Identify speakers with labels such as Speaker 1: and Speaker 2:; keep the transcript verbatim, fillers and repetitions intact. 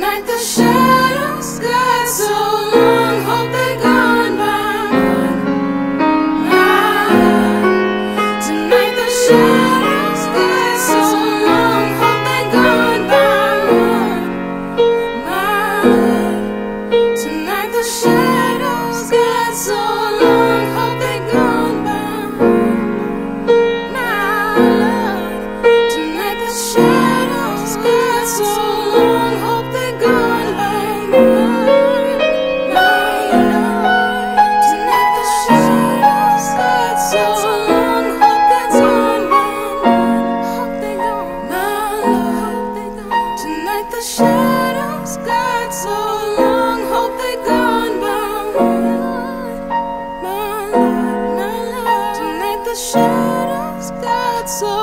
Speaker 1: Tonight the shadows got so long, hope they gone by. Tonight the shadows got so long, hope they gone by. Tonight the shadows got so long, hope they gone by. Tonight the shadows got so long, hope they gone by. Tonight the shadows got so long, hope they gone by. Hope they gone by. Tonight the shadows got so long, hope they gone by. Tonight the shadows got so